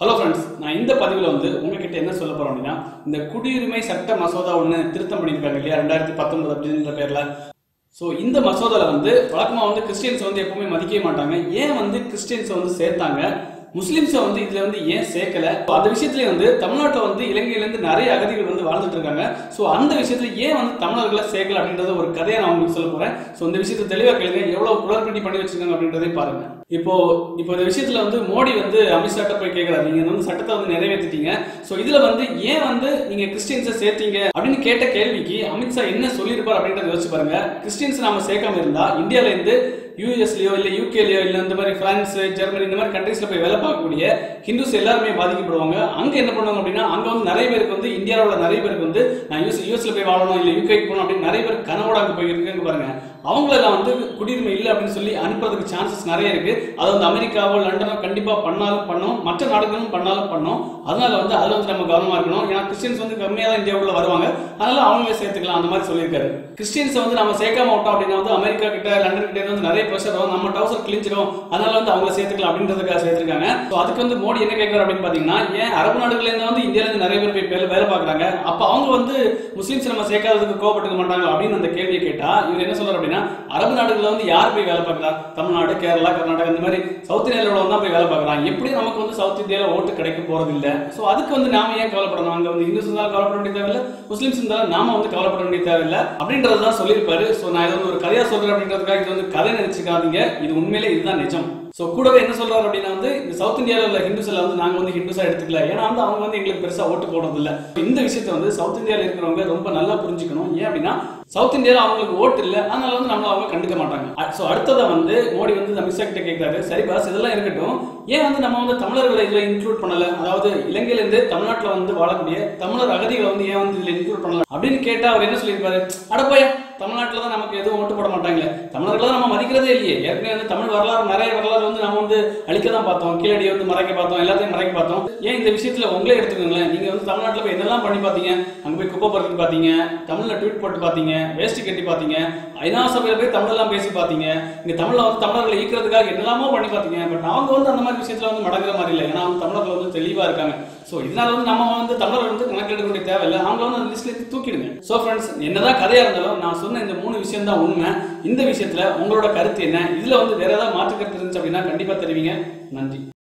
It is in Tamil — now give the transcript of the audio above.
ஹலோ ஃப்ரெண்ட்ஸ், நான் இந்த பதிவில் உங்ககிட்ட என்ன சொல்ல போறேன் அப்படின்னா, இந்த குடியுரிமை சட்ட மசோதா ஒன்று திருத்தம் பண்ணியிருக்காங்க இல்லையா 2019 அப்படின்ற பேர்ல. ஸோ இந்த மசோதால வழக்கமாக கிறிஸ்டியன்ஸ் எப்பவுமே மதிக்கவே மாட்டாங்க. ஏன் கிறிஸ்டியன்ஸை சேர்த்தாங்க, முஸ்லிம்ஸை இதுல ஏன் சேர்க்கல, அந்த விஷயத்துல தமிழ்நாட்டில் இலங்கையிலேருந்து நிறைய அகதிகள் வாழ்ந்துட்டு இருக்காங்க. ஸோ அந்த விஷயத்துல ஏன் தமிழர்களை சேர்க்கல அப்படின்றத ஒரு கதையை நான் உங்களுக்கு சொல்ல போறேன். ஸோ இந்த விஷயத்தை தெளிவாக கேளுங்க, எவ்வளவு குளறுபடி பண்ணி வச்சிருக்காங்க அப்படின்றதை பாருங்க. இப்போ இந்த விஷயத்துல மோடி அமித்ஷாட்ட போய் கேட்கிறாரு, நீங்க சட்டத்தை நிறைவேற்றிட்டீங்க, ஸோ இதுல ஏன் நீங்க கிறிஸ்டியன்ஸை சேர்த்தீங்க அப்படின்னு கேட்ட கேள்விக்கு அமித்ஷா என்ன சொல்லியிருப்பார் அப்படின்றத யோசிச்சு பாருங்க. கிறிஸ்டியன்ஸ் நாம சேர்க்காம இருந்தா இந்தியால இருந்து யூஎஸ்லயோ இல்ல யூகேலயோ இல்ல இந்த மாதிரி பிரான்ஸ், ஜெர்மனி இந்த மாதிரி கண்ட்ரீஸ்ல போய் வேலை பார்க்கக்கூடிய ஹிந்துஸ் எல்லாருமே பாதிக்கப்படுவாங்க. அங்க என்ன பண்ணுவாங்க அப்படின்னா, அங்க நிறைய பேருக்கு இந்தியாவோட நிறைய பேருக்கு நான் யூஎஸ்ல போய் வாழணும் இல்ல யூகேக்கு போகணும் அப்படின்னு நிறைய பேர் கனவோட அங்க போய் இருக்காங்க பாருங்க. அவங்களெல்லாம் குடியுரிமை இல்லை அப்படின்னு சொல்லி அனுப்புறதுக்கு சான்சஸ் நிறைய இருக்கு. அது அமெரிக்காவோ லண்டனோ கண்டிப்பா பண்ணாலும் பண்ணோம், மற்ற நாடுகளும் பண்ணாலும் பண்ணோம். அதனால அதுல நம்ம கவனமா இருக்கணும். ஏன்னா கிறிஸ்டியன்ஸ் கம்மியா தான் இந்தியாவுக்குள்ள வருவாங்க, அதனால அவங்களே சேர்த்துக்கலாம் அந்த மாதிரி சொல்லியிருக்காரு. கிறிஸ்டியன்ஸ் நம்ம சேர்க்காம விட்டோம் அப்படின்னா அமெரிக்கா கிட்ட லண்டன் கிட்ட நிறைய பிரஷர் வரும், நம்ம டவுசர் கிழிஞ்சிடும், அதனால அவங்கள சேர்த்துக்கலாம் அப்படின்றதுக்காக சேர்த்திருக்காங்க. அதுக்கு மோடி என்ன கேட்கிறார் அப்படின்னு பாத்தீங்கன்னா, ஏன் அரபு நாடுகள்ல இருந்து இந்தியால இருந்து நிறைய பேர் போய் வேலை பார்க்கறாங்க, அப்ப அவங்க முஸ்லிம்ஸ் நம்ம சேர்க்காததுக்கு கோபப்பட்டுக்க மாட்டாங்க அப்படின்னு அந்த கேள்வியை கேட்டா இவர் என்ன சொல்றாரு அப்படின்னா, அரபு நாடுகள்ல யார் போய் வேலை பார்க்கறா, தமிழ்நாடு, கேரளா, கர்நாடகா இந்த மாதிரி சவுத் இந்தியாவில் தான் போய் வேலை பார்க்கறாங்க. எப்படி நமக்கு சவுத் இந்தியால ஓட்டு கிடைக்க போறது இல்ல. சோ அதுக்கு நாம ஏன் கவலைப்படணும், அங்க இந்துஸ் இருந்தாலும் கவலைப்பட வேண்டிய தேவையில்லை, முஸ்லிம்ஸ் இருந்தாலும் நாம கவலைப்பட வேண்டிய தேவையில்லை அப்படின்றதான் சொல்லியிருப்பாரு. சோ நான் இது ஒரு கதையா சொல்றேன் அப்படின்றதுக்காக இது கதை நினைச்சுக்காதீங்க, இது உண்மையிலே இதுதான் நிஜம். சோ கூடவே என்ன சொல்றாரு அப்படின்னா, இந்த சவுத் இந்தியாவில் உள்ள ஹிந்துஸ் எல்லாம் நாங்க ஹிந்துஸா எடுத்துக்கல, ஏன்னா அவங்க எங்களுக்கு பெருசா ஓட்டு போடுறது இல்ல. இந்த விஷயத்தை சவுத் இந்தியாவில் இருக்கிறவங்க ரொம்ப நல்லா புரிஞ்சுக்கணும். ஏன் அப்படின்னா சவுத் இந்தியாவில் அவங்களுக்கு ஓட்டு இல்லை, அதனால நம்மள அவங்க கண்டுக்க மாட்டாங்க. சோ அடுத்ததை மோடி அமித்ஷா கிட்ட கேட்கிறாரு, சரி பாஸ் இதெல்லாம் இருக்கட்டும், ஏன் நம்ம தமிழர்களை இதுல இன்க்ளூட் பண்ணல, அதாவது இலங்கையில இருந்து தமிழ்நாட்டில் வாழக்கூடிய தமிழர் அகதிகளை ஏன் இதுல இன்க்ளூட் பண்ணல அப்படின்னு கேட்டா அவர் என்ன சொல்லியிருப்பாரு, அடப்பையா தமிழ்நாட்டில் தான் நமக்கு எதுவும் ஓட்டு போட மாட்டாங்களே, தமிழர்களை நம்ம மதிக்கிறதே இல்லையே, ஏற்கனவே தமிழ் வரலாறு நிறைய வரலாறு நம்ம அழிக்க தான் பார்த்தோம், கீழடி மறைக்க பார்த்தோம், எல்லாத்தையும் மறைக்க பார்த்தோம். ஏன் இந்த விஷயத்துல உங்களே எடுத்துக்கோங்களேன், நீங்க தமிழ்நாட்டில் போய் என்னெல்லாம் பண்ணி பார்த்தீங்க, அங்க போய் குப்பை பறக்க பார்த்தீங்க, தமிழ்ல ட்வீட் போட்டு பார்த்தீங்க, வேஷ்டி கட்டி பார்த்தீங்க, ஐநா சபையில போய் தமிழெல்லாம் பேசி பார்த்தீங்க, இங்க தமிழ்ல தமிழர்களை ஈக்கிறதுக்காக என்னெல்லாமோ பண்ணி பார்த்தீங்க. பட் அவங்க அந்த மாதிரி விஷயத்துல மடங்குற மாதிரி இல்லை, ஏன்னா தமிழர்கள் தெளிவா இருக்காங்க. சோ இதனால நம்ம தமிழர் கணக்கு எடுக்க வேண்டிய தேவையில்லை, அவங்க அந்த லிஸ்ட்ல தூக்கிடுங்க. சோ ஃப்ரெண்ட்ஸ், என்னதான் கதையா இருந்தாலும் நான் சொன்ன இந்த 3 விஷயம் தான் உண்மை. இந்த விஷயத்துல உங்களோட கருத்து என்ன, இதுல வேற ஏதாவது மாற்று கருத்து இருந்துச்சு அப்படின்னா கண்டிப்பா தெரிவிங்க. நன்றி.